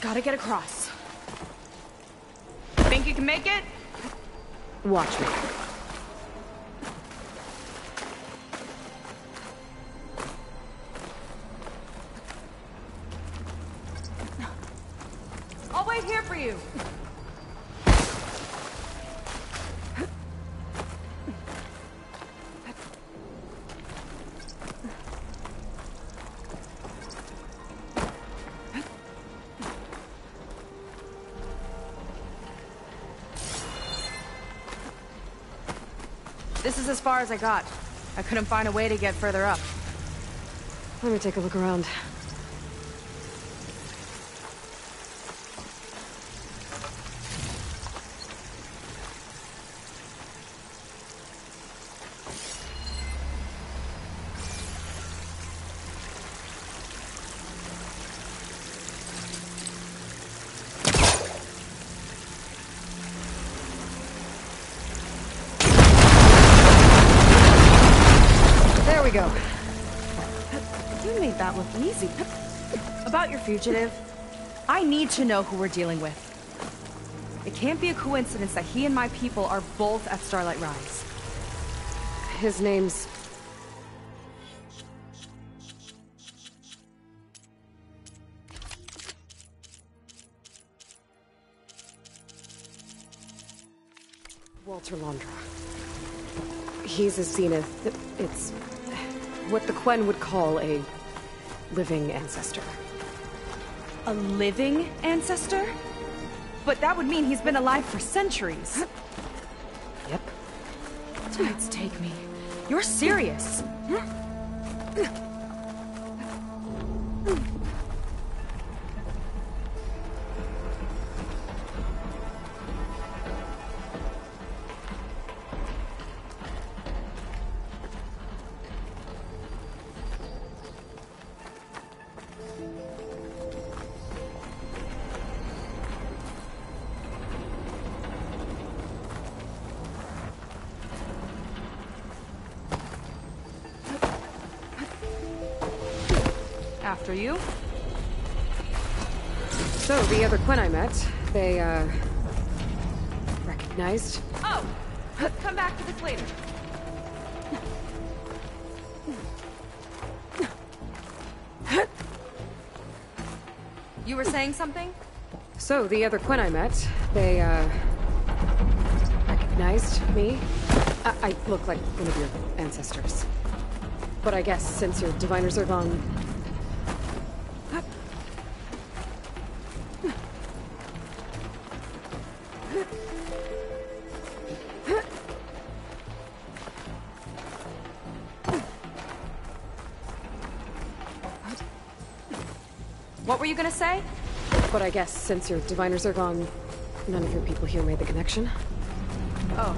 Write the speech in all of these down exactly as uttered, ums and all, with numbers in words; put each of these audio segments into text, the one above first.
gotta get across. Think you can make it? Watch me. I'll wait here for you. This is as far as I got. I couldn't find a way to get further up. Let me take a look around. There we go. You made that look easy. About your fugitive, I need to know who we're dealing with. It can't be a coincidence that he and my people are both at Starlight Rise. His name's... Walter Londra. He's a Zenith. It's what the Quen would call a living ancestor. A living ancestor? But that would mean he's been alive for centuries. Yep. Tides take me. You're serious. After you. So, the other Quen I met, they, uh... recognized? Oh! Let's come back to this later. You were saying something? So, the other Quen I met, they, uh... recognized me? I, I look like one of your ancestors. But I guess since your diviners are gone... What were you gonna say? But I guess since your diviners are gone, none of your people here made the connection? Oh.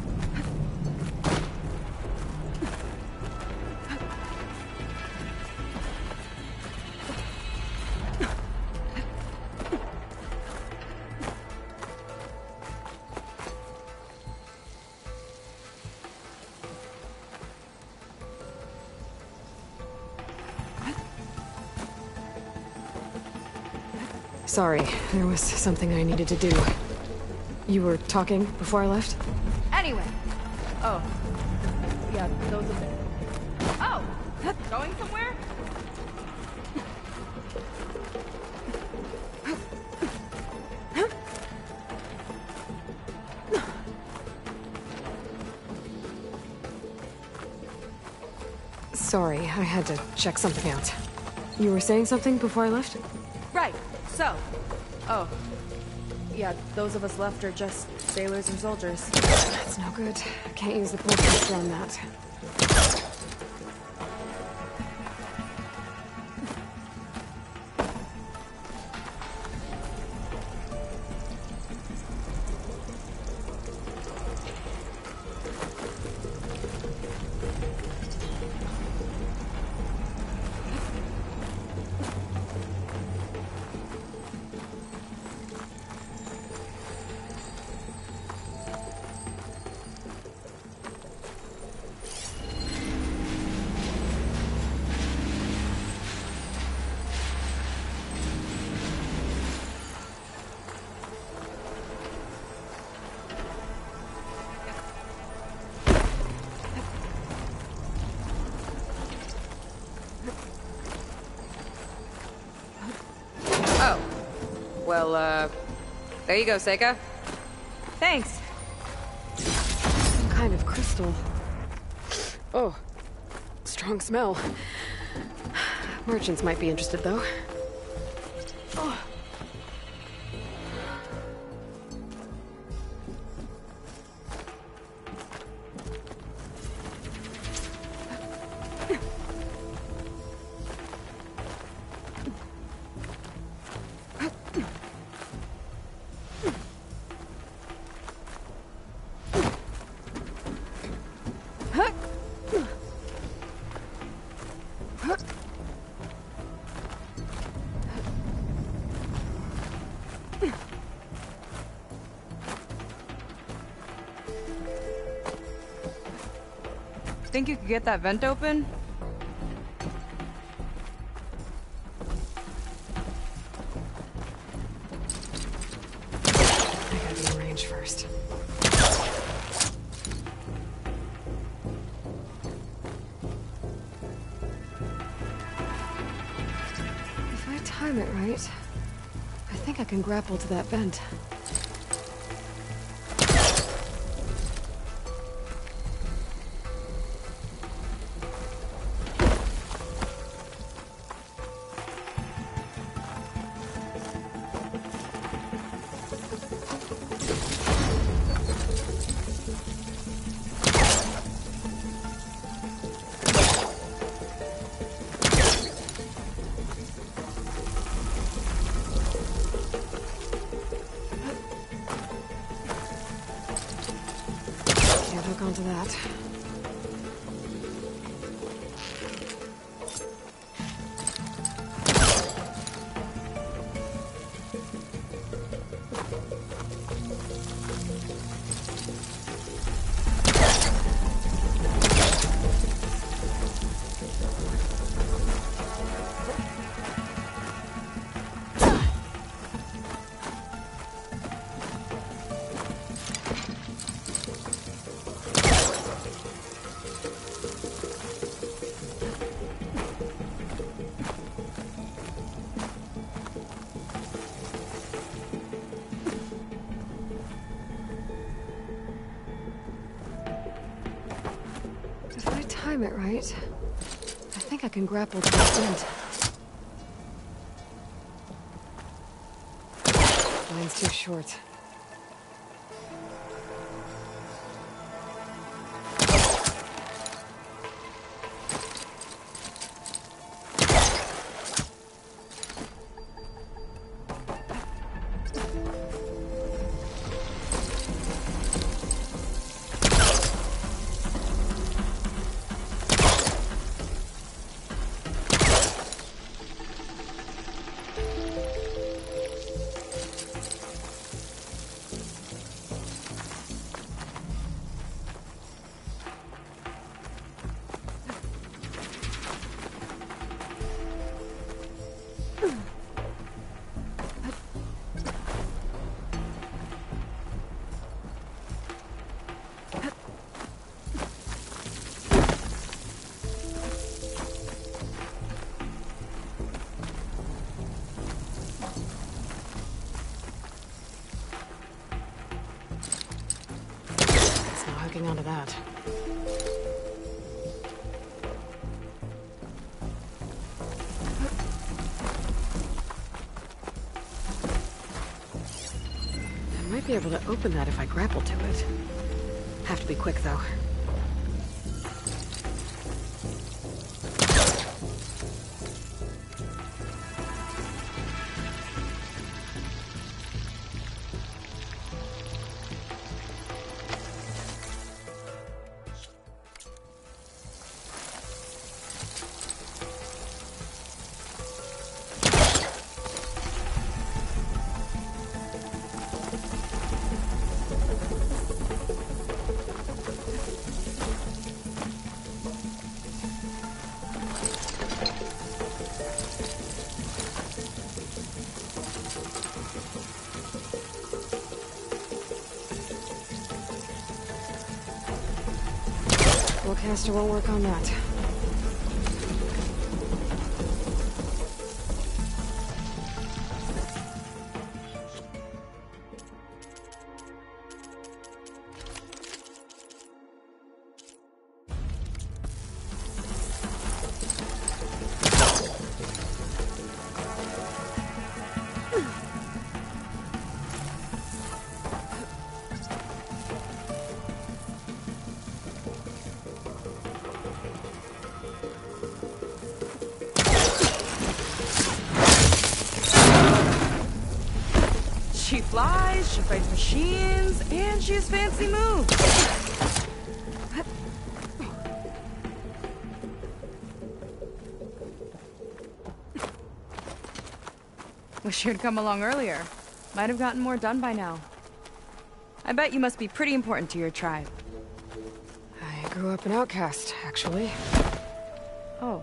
Sorry, there was something I needed to do. You were talking before I left? Anyway. Oh. Yeah, those are... Oh! Going somewhere? Sorry, I had to check something out. You were saying something before I left? Right. So. Oh. Yeah, those of us left are just sailors and soldiers. That's no good. I can't use the portal on that. Well, uh... there you go, Seika. Thanks. Some kind of crystal. Oh. Strong smell. Merchants might be interested, though. Oh. Think you could get that vent open? I gotta be in range first. If I time it right, I think I can grapple to that vent. Onto that. Time it right, I think I can grapple to that vent. Line's too short. Hooking onto that. I might be able to open that if I grapple to it. Have to be quick, though. Caster won't work on that. flies, she fights machines, and she has fancy moves. Wish you'd come along earlier. Might have gotten more done by now. I bet you must be pretty important to your tribe. I grew up an outcast, actually. Oh.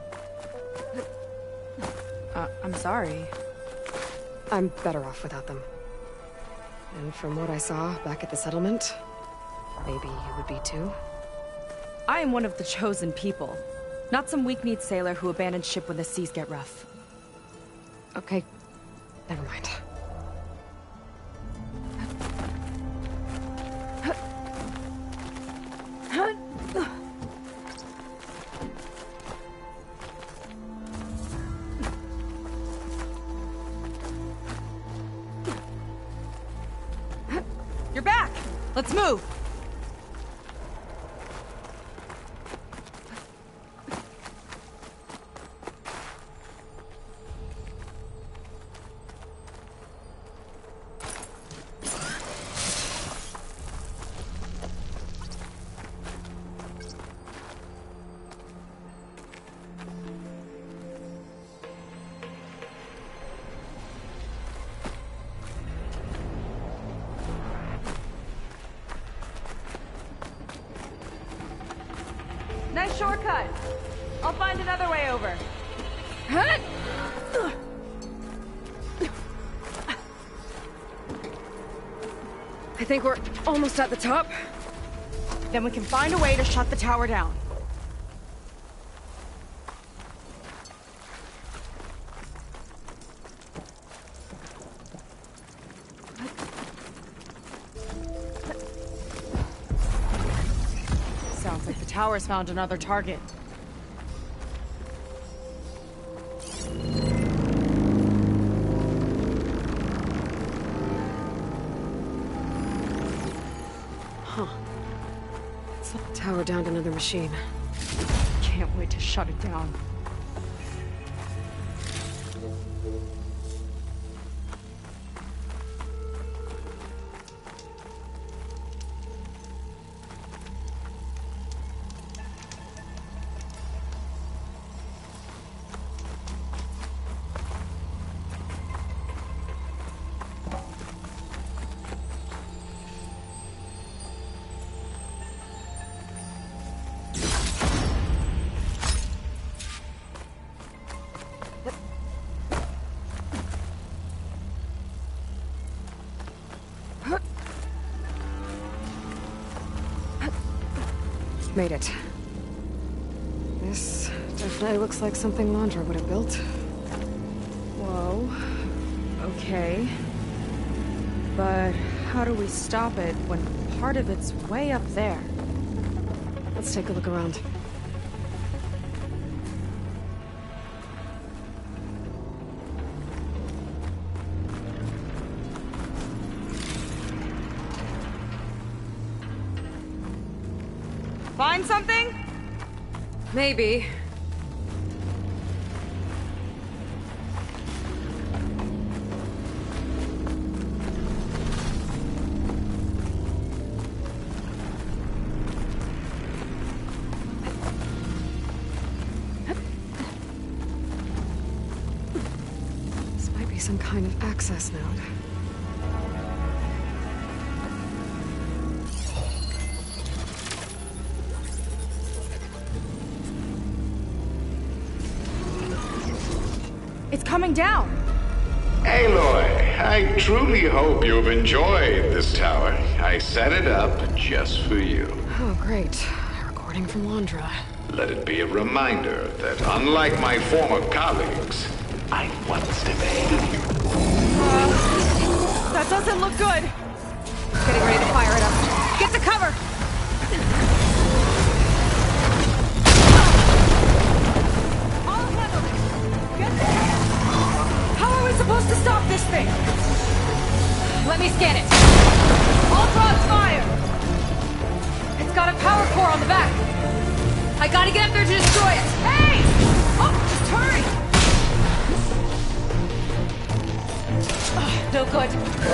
Uh, I'm sorry. I'm better off without them. And from what I saw back at the settlement, maybe you would be too? I am one of the chosen people. Not some weak-kneed sailor who abandoned ship when the seas get rough. Okay. Never mind. You're back! Let's move! Nice shortcut. I'll find another way over. I think we're almost at the top. Then we can find a way to shut the tower down. Sounds like the tower's found another target. Huh. It's the tower downed another machine. Can't wait to shut it down. Made it. This definitely looks like something Landra would have built. Whoa. Okay. But how do we stop it when part of it's way up there? Let's take a look around. Find something? Maybe. This might be some kind of access node. It's coming down! Aloy, I truly hope you've enjoyed this tower. I set it up just for you. Oh, great. A recording from Landra. Let it be a reminder that unlike my former colleagues, I once debated you. Uh, that doesn't look good! Getting ready to fire it up. Get to cover! I'll handle it! Get there! How are we supposed to stop this thing? Let me scan it. All frogs fire! It's got a power core on the back. I gotta get up there to destroy it. Hey! Oh, just hurry! No good.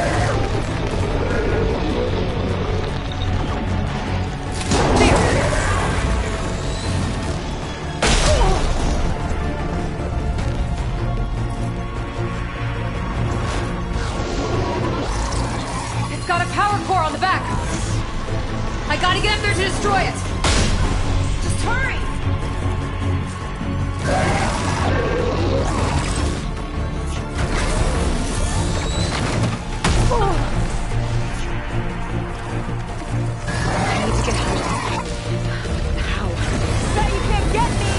It's got a power core on the back. I gotta get up there to destroy it. Just hurry! I need to get out. How? Bet you can't get me!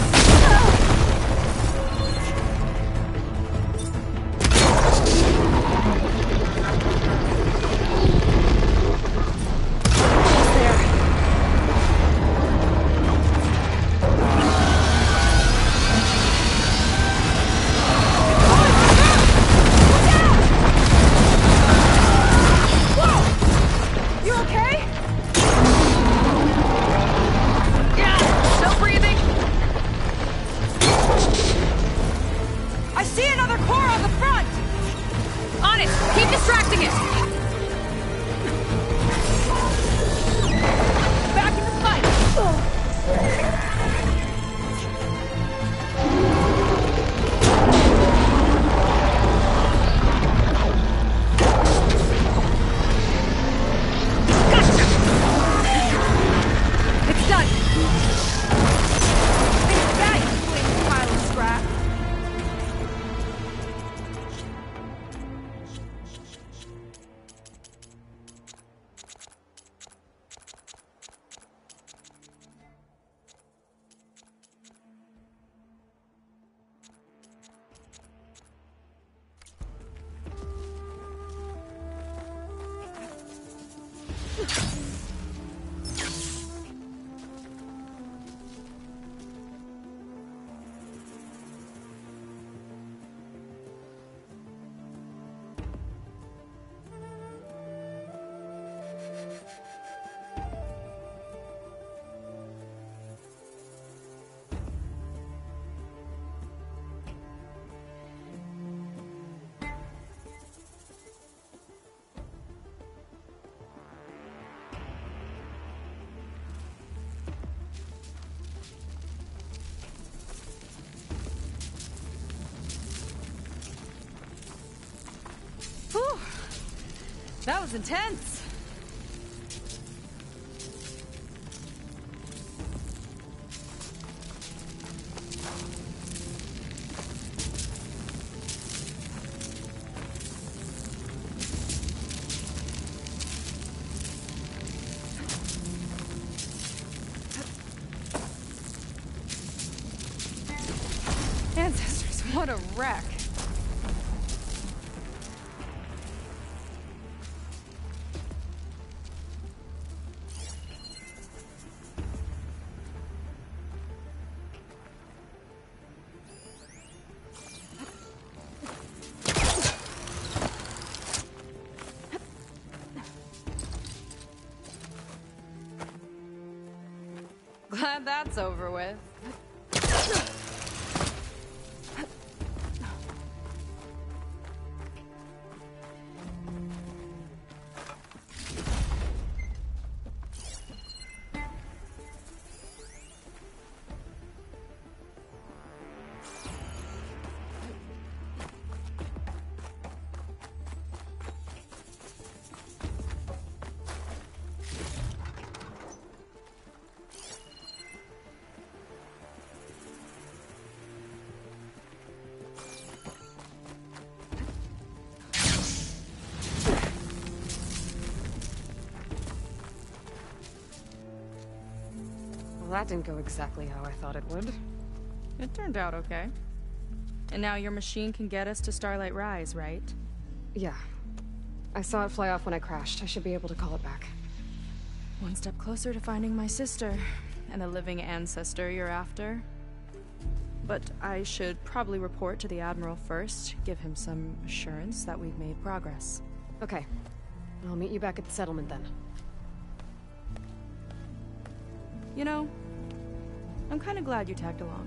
Whew. That was intense. Ancestors, what a wreck. Glad that's over with. Well, that didn't go exactly how I thought it would. It turned out okay. And now your machine can get us to Starlight Rise, right? Yeah. I saw it fly off when I crashed. I should be able to call it back. One step closer to finding my sister, and the living ancestor you're after. But I should probably report to the Admiral first, give him some assurance that we've made progress. Okay. I'll meet you back at the settlement then. You know, I'm kind of glad you tagged along.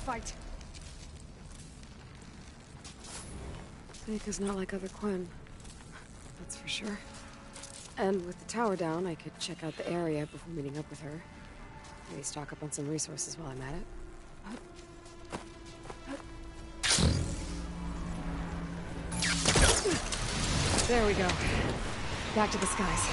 fight. Seika's not like other Quinn. That's for sure. And with the tower down, I could check out the area before meeting up with her. Maybe stock up on some resources while I'm at it. There we go. Back to the skies.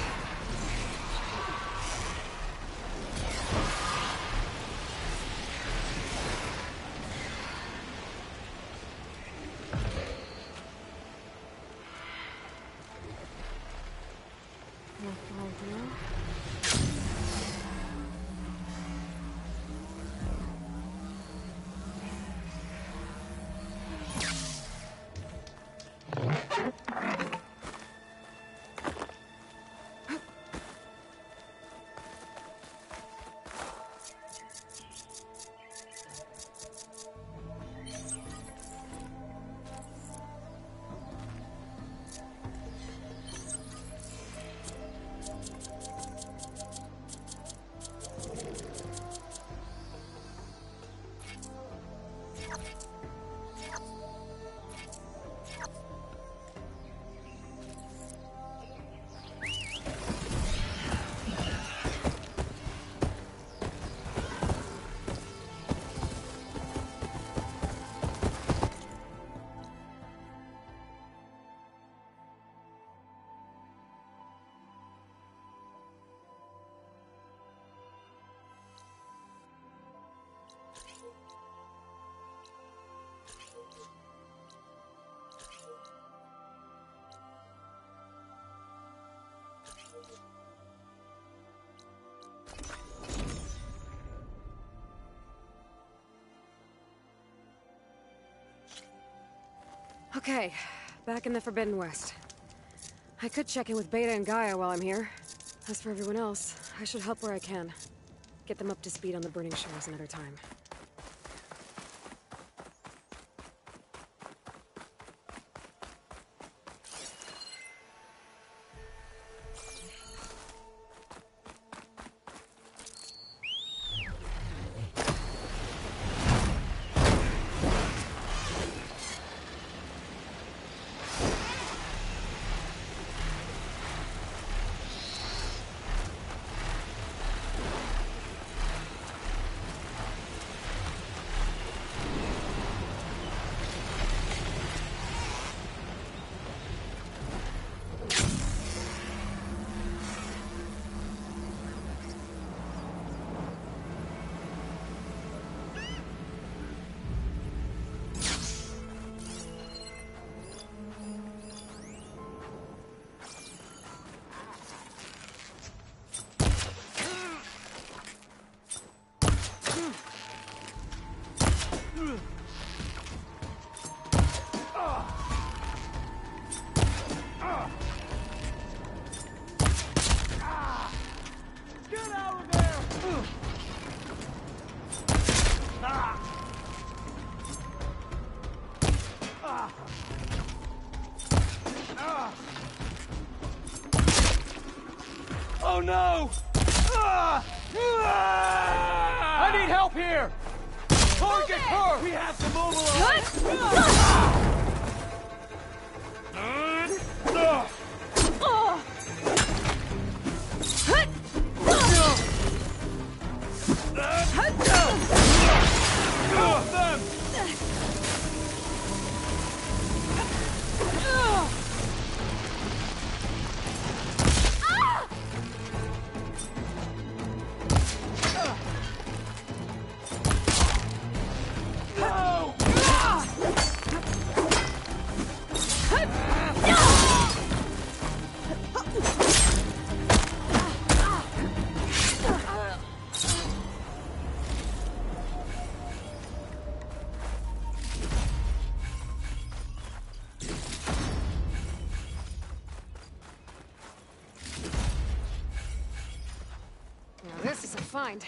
Okay, back in the Forbidden West. I could check in with Beta and Gaia while I'm here. As for everyone else, I should help where I can. Get them up to speed on the Burning Shores another time. Oh no! Ah! Ah! I need help here! Target her! We have to mobilize! Help them! This is a find.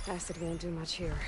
Acid won't do much here.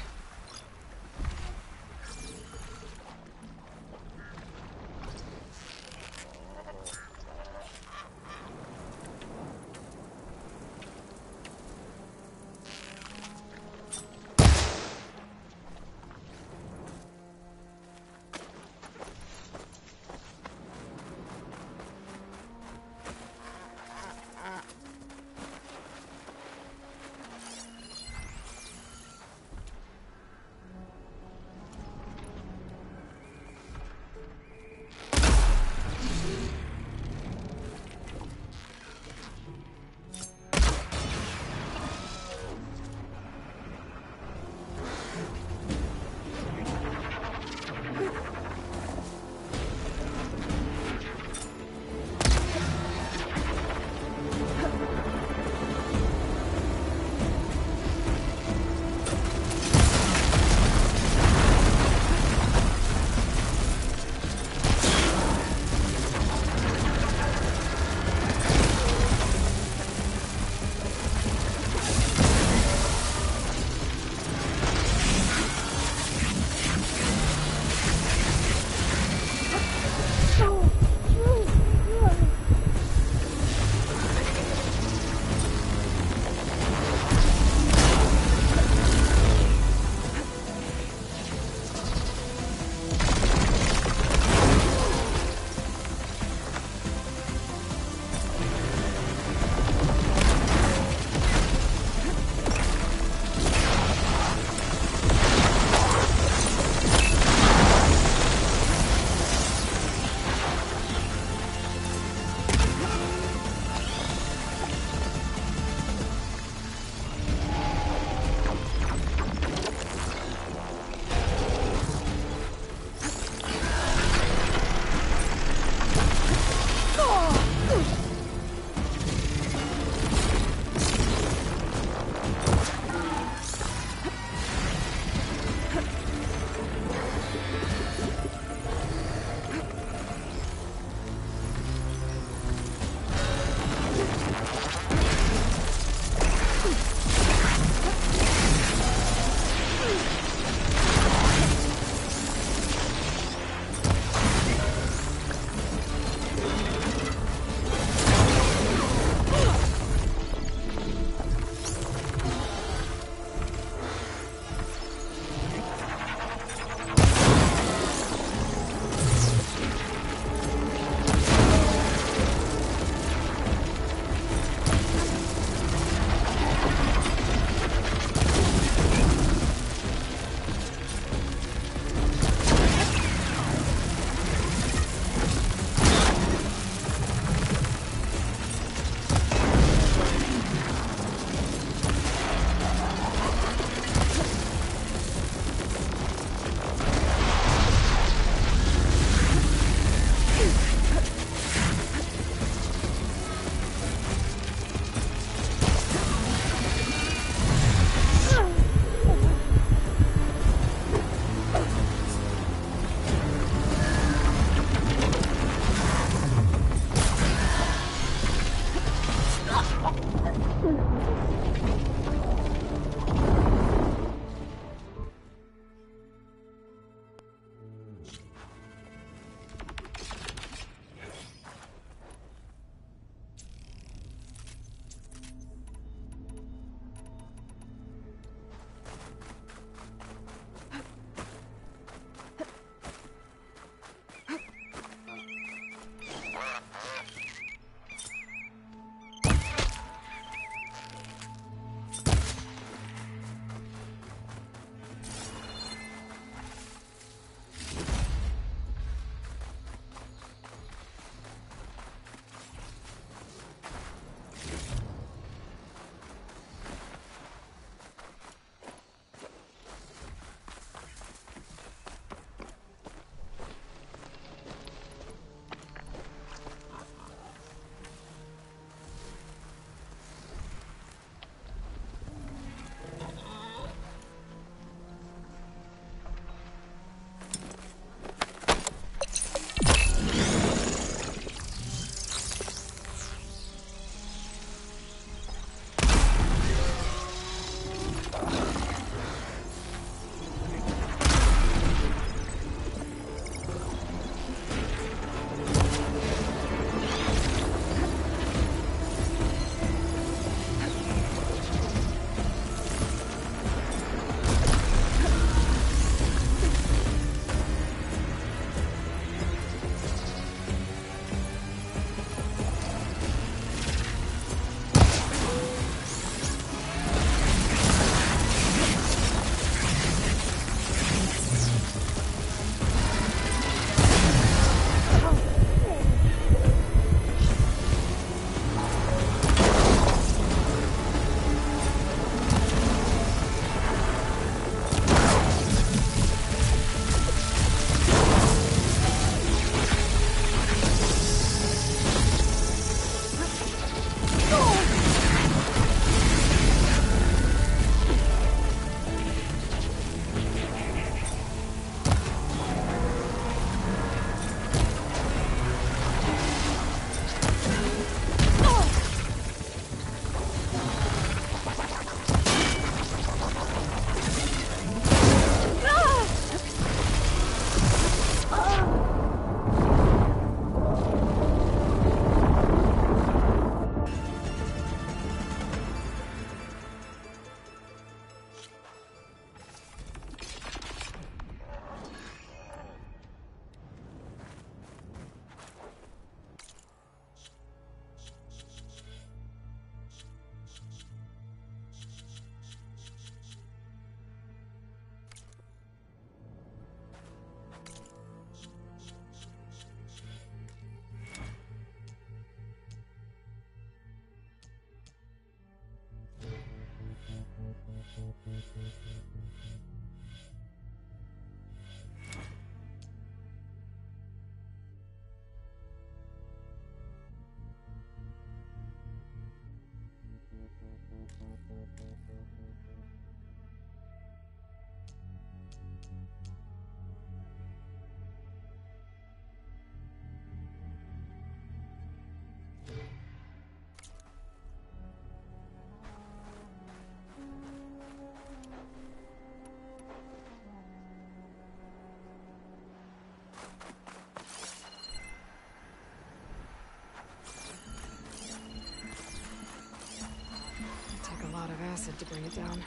to bring it down.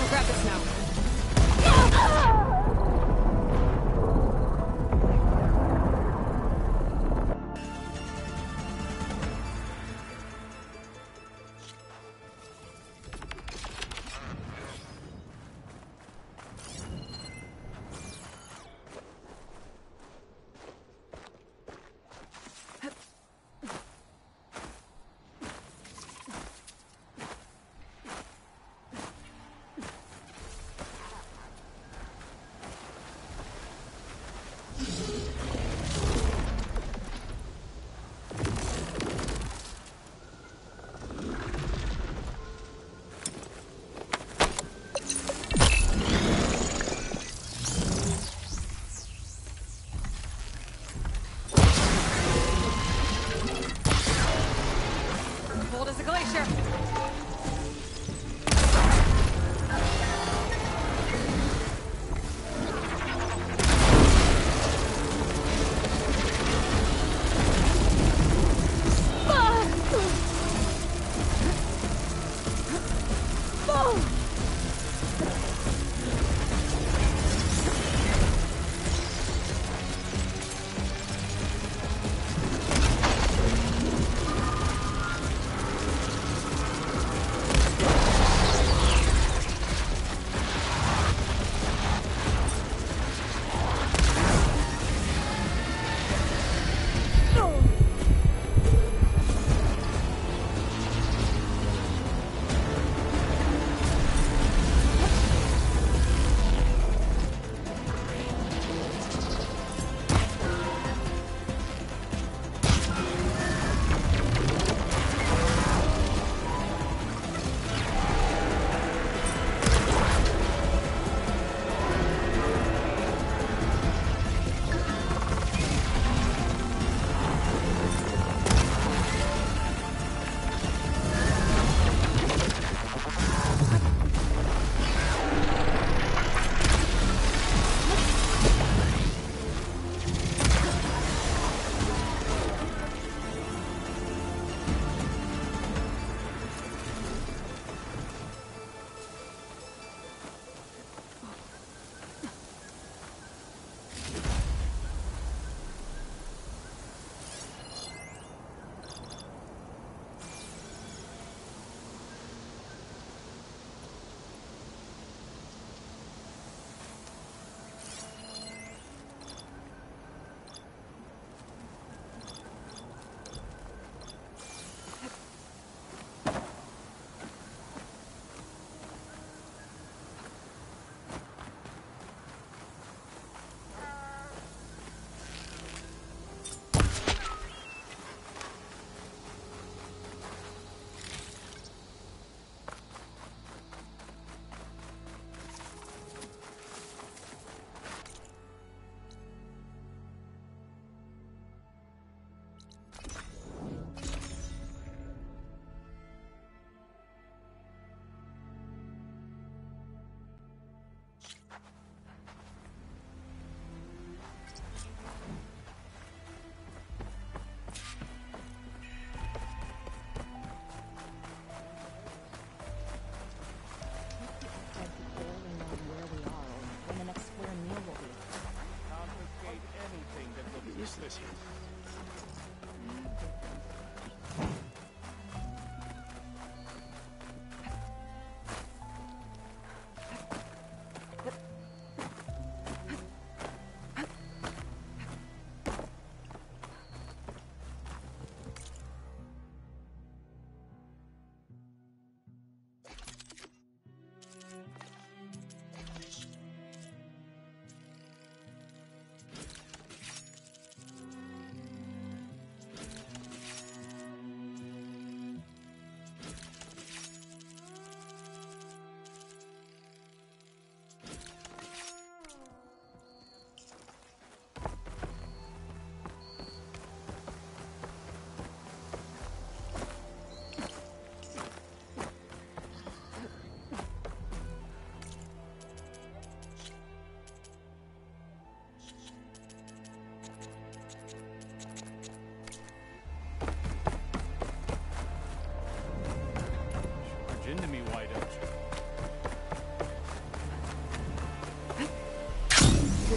I'll grab this now.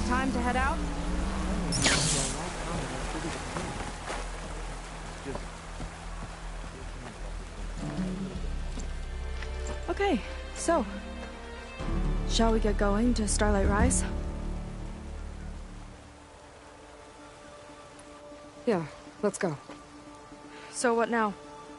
Time to head out? Okay, so... shall we get going to Starlight Rise? Yeah, let's go. So what now?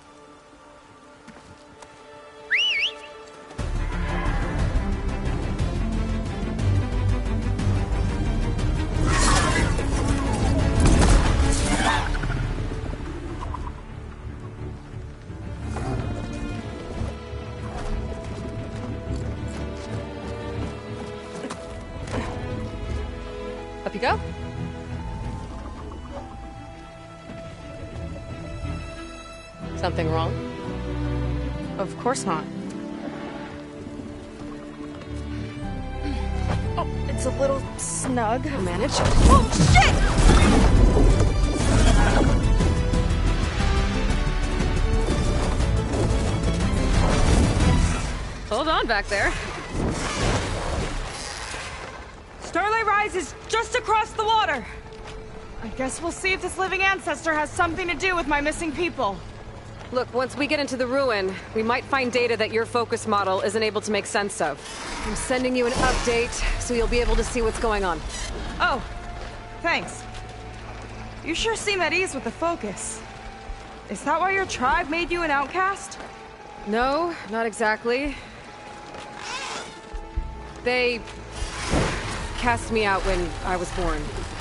Up you go. Something wrong? Of course not. Oh, it's a little snug. I'll manage. Oh, shit! Hold on back there. Starlight Rise is just across the water. I guess we'll see if this living ancestor has something to do with my missing people. Look, once we get into the ruin, we might find data that your focus model isn't able to make sense of. I'm sending you an update, so you'll be able to see what's going on. Oh, thanks. You sure seem at ease with the focus. Is that why your tribe made you an outcast? No, not exactly. They cast me out when I was born.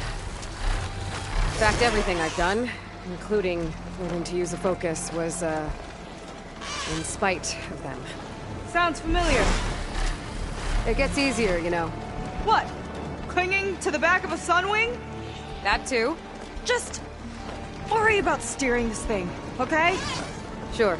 In fact, everything I've done, including learning to use a focus, was, uh, in spite of them. Sounds familiar. It gets easier, you know. What? Clinging to the back of a sunwing? That too. Just worry about steering this thing, okay? Sure.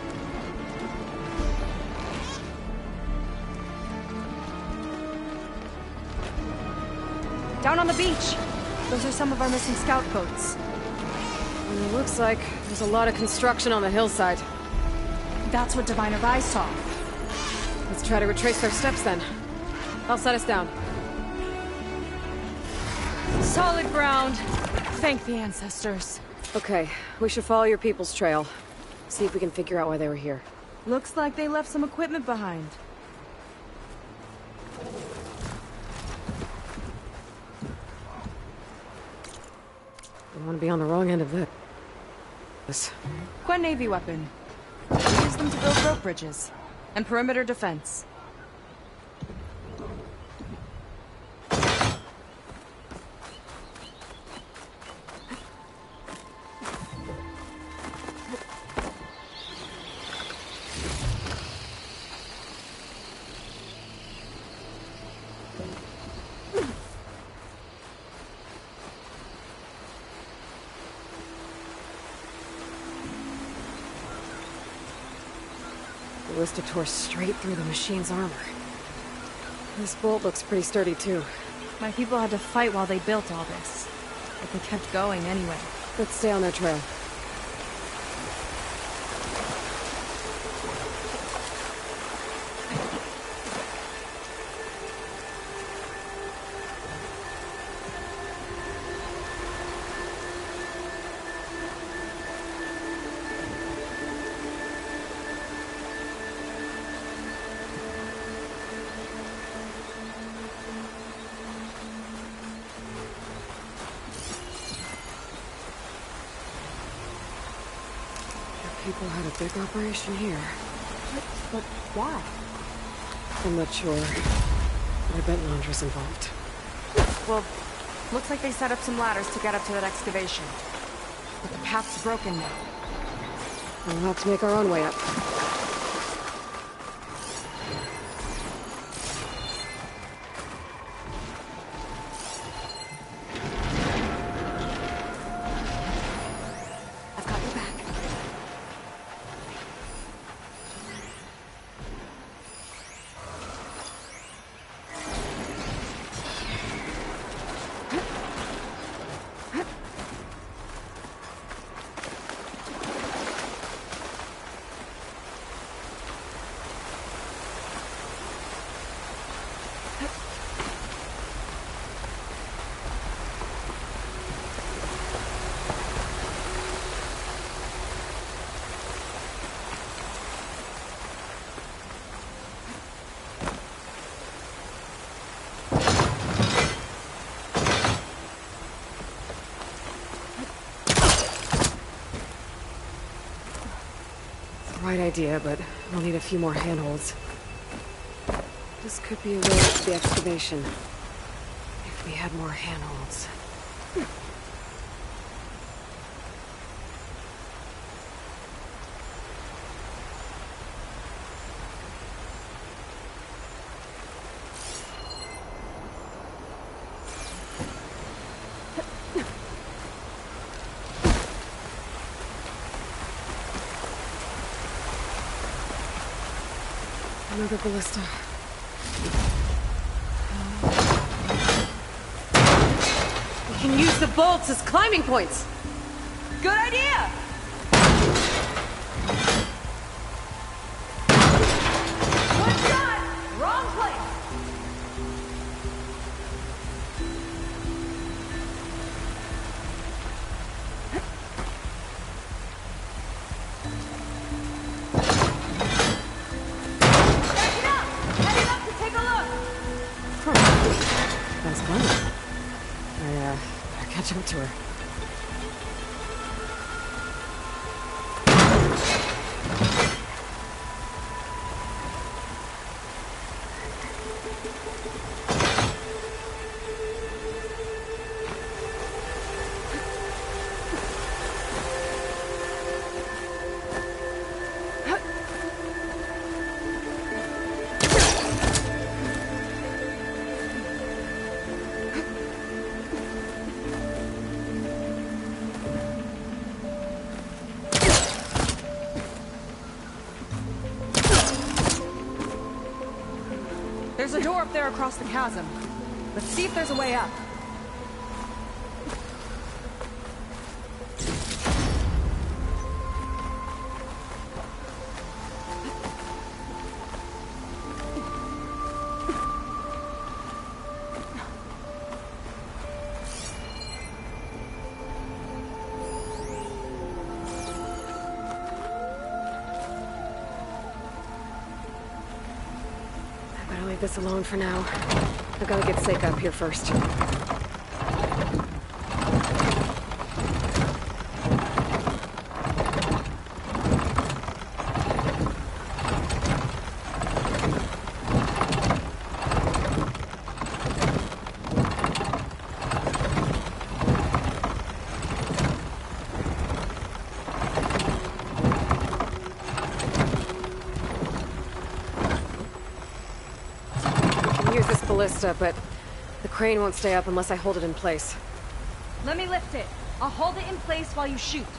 Down on the beach. Those are some of our missing scout boats. And it looks like there's a lot of construction on the hillside. That's what Diviner Vi saw. Let's try to retrace their steps then. I'll set us down. Solid ground. Thank the ancestors. Okay, we should follow your people's trail. See if we can figure out why they were here. Looks like they left some equipment behind. I want to be on the wrong end of this. This. Quen Navy weapon. We use them to build rope bridges. And perimeter defense. The Ballista tore straight through the machine's armor. This bolt looks pretty sturdy, too. My people had to fight while they built all this. But they kept going anyway. Let's stay on their trail. People had a big operation here. But, but why? I'm not sure. I bet Londra's involved. Well, looks like they set up some ladders to get up to that excavation. But the path's broken now. We'll have to make our own way up. I've got your back. idea, but we'll need a few more handholds. This could be a way to the excavation. If we had more handholds. Another ballista. We can use the bolts as climbing points. Good idea! One shot! Wrong place! Catch up to her. There's a door up there across the chasm. Let's see if there's a way up. Leave this alone for now. I gotta get Seika up here first. Ballista, but the crane won't stay up unless I hold it in place. Let me lift it. I'll hold it in place while you shoot.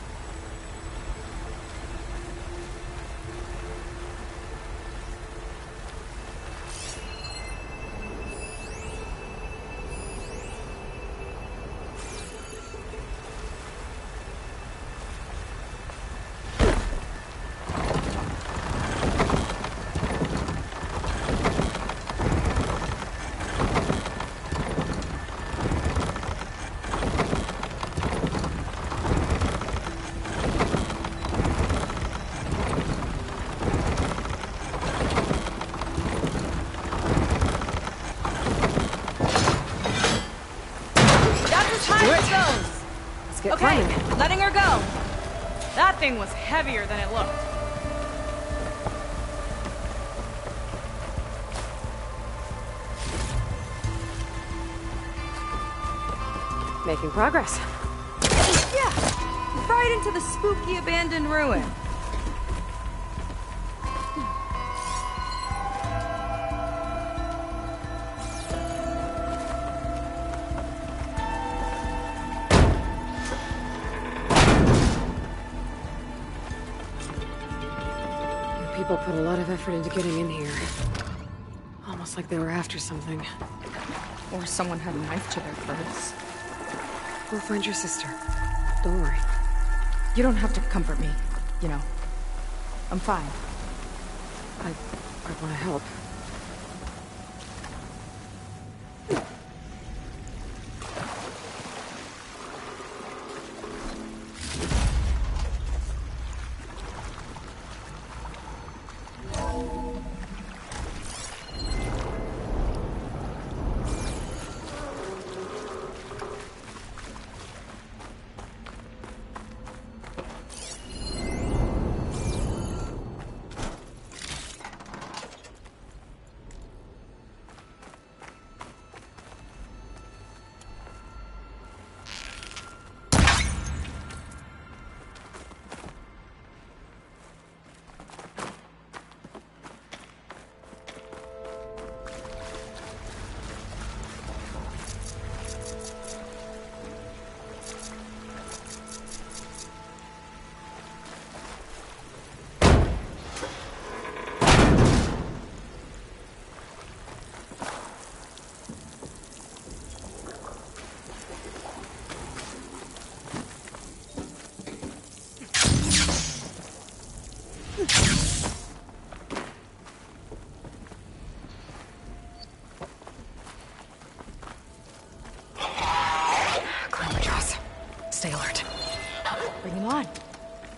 Get okay, climbing. Letting her go. That thing was heavier than it looked. Making progress. Yeah, right into the spooky abandoned ruin. People put a lot of effort into getting in here. Almost like they were after something. Or someone had a knife to their throats. We'll find your sister. Don't worry. You don't have to comfort me, you know. I'm fine. I... I want to help.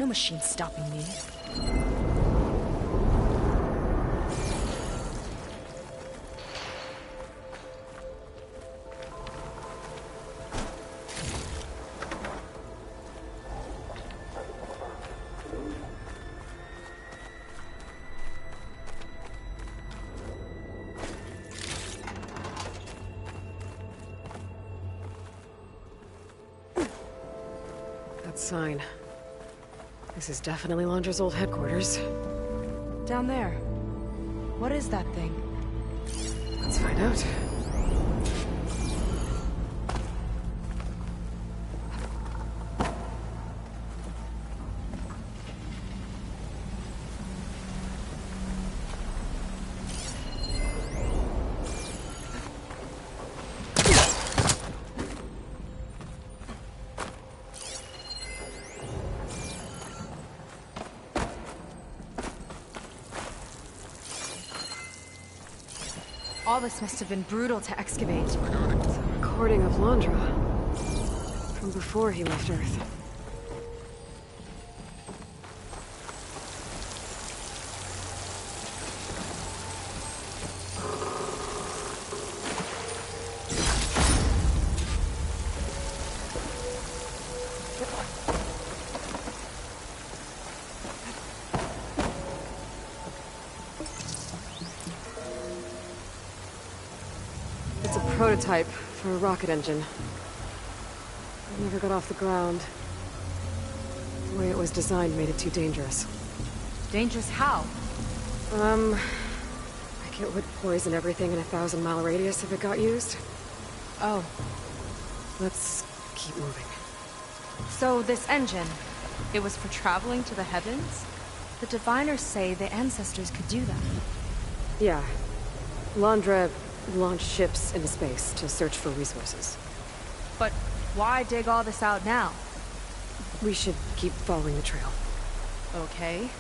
machine stopping me. That sign. This is definitely Londra's old headquarters. Down there. What is that thing? Let's find out. All this must have been brutal to excavate. It's a recording of Londra. From before he left Earth. It's a prototype for a rocket engine. It never got off the ground. The way it was designed made it too dangerous. Dangerous how? Um, like it would poison everything in a thousand mile radius if it got used. Oh. Let's keep moving. So this engine, it was for traveling to the heavens? The diviners say the ancestors could do that. Yeah. Londra launched ships into space to search for resources. But why dig all this out now? We should keep following the trail. Okay.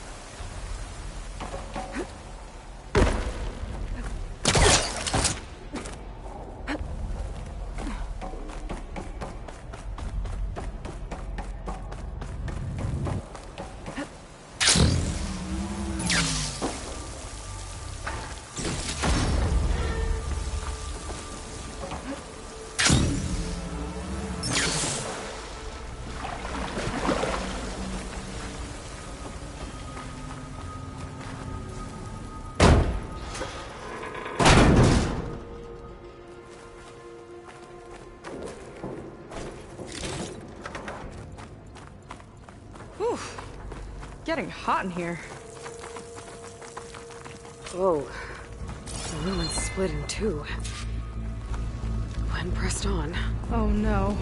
Whew. Getting hot in here. Whoa. The ruins split in two. Glenn pressed on. Oh no.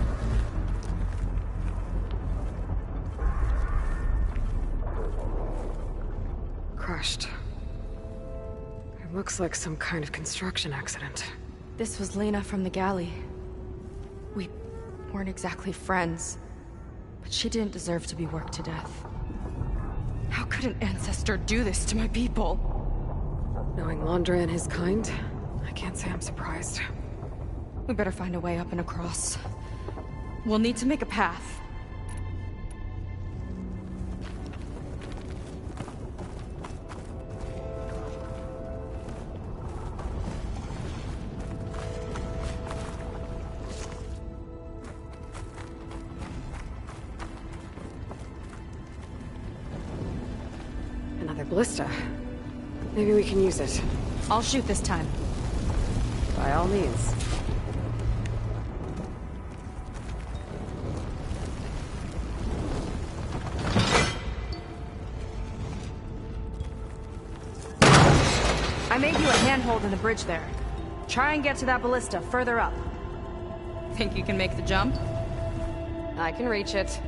Crushed. It looks like some kind of construction accident. This was Lena from the galley. We weren't exactly friends, but she didn't deserve to be worked to death. How could an ancestor do this to my people? Knowing Londra and his kind, I can't say I'm surprised. We better find a way up and across. We'll need to make a path. Another ballista. Maybe we can use it. I'll shoot this time. By all means. I made you a handhold in the bridge there. Try and get to that ballista further up. Think you can make the jump? I can reach it.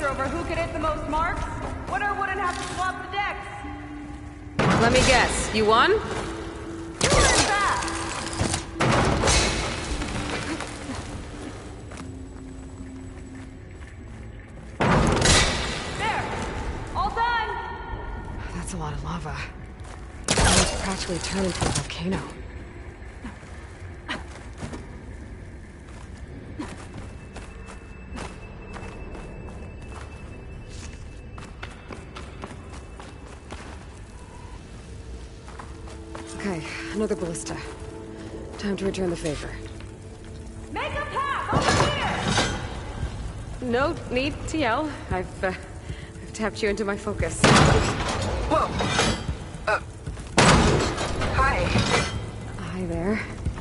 wager over who could hit the most marks? Winner wouldn't have to swap the decks. Let me guess. You won? You were fast. There. All done. That's a lot of lava. It's practically turned into a volcano. Okay, another ballista. Time to return the favor. Make a path over here. No need to yell. I've, uh, I've tapped you into my focus. Whoa. Uh. Hi. Hi there.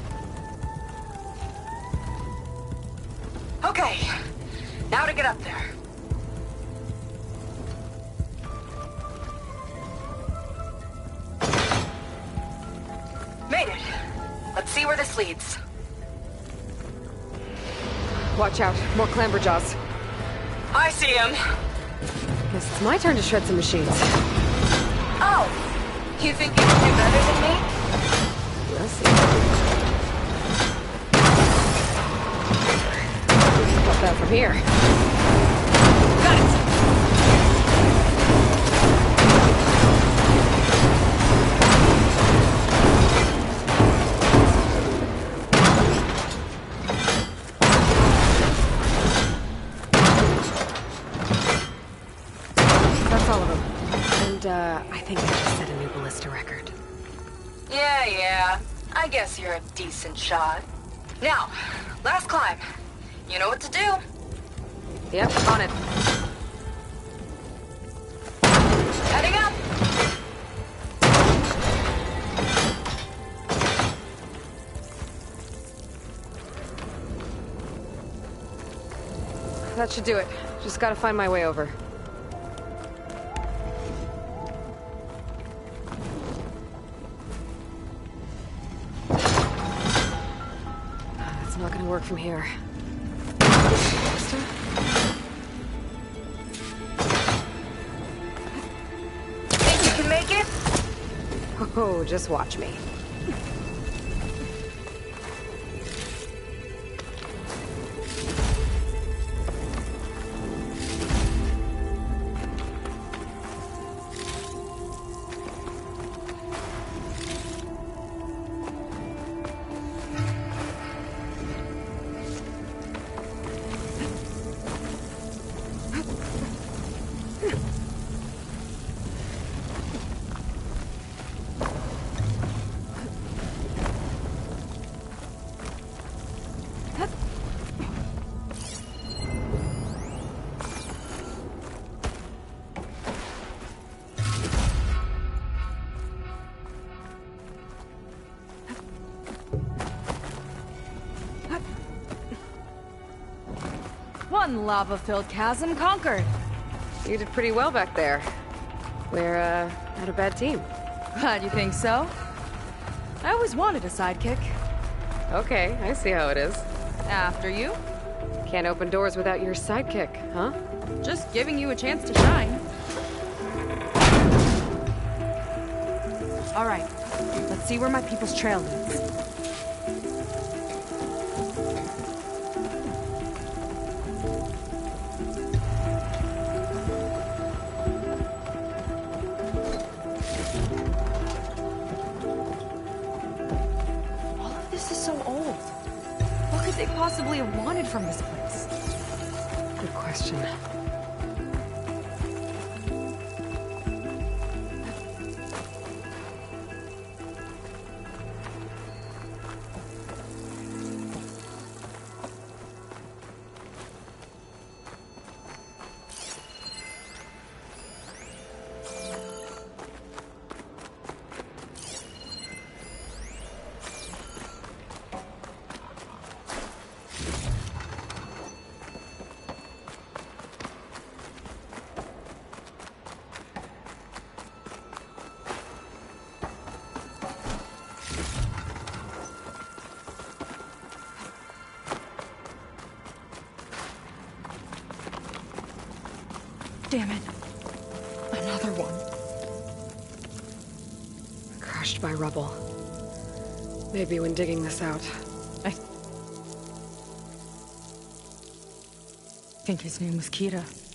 Okay. Now to get up there. Made it. Let's see where this leads. Watch out. More clamberjaws. I see him. Guess it's my turn to shred some machines. Oh. You think you can do better than me? We'll see. Got that from here. Got it. That's all of them. And, uh, I think I just set a new ballista record. Yeah, yeah. I guess you're a decent shot. Now, last climb. You know what to do. Yep, on it. Heading up. That should do it. Just gotta find my way over. That's not gonna work from here. Ballista? Think you can make it? Oh, just watch me. One lava-filled chasm conquered. You did pretty well back there. We're, uh, not a bad team. Glad you think so. I always wanted a sidekick. Okay, I see how it is. After you. Can't open doors without your sidekick, huh? Just giving you a chance to shine. All right, let's see where my people's trail leads. All of this is so old. What could they possibly have wanted from this place? Good question. Damn it. Another one. Crushed by rubble. Maybe when digging this out. I think his name was Kira.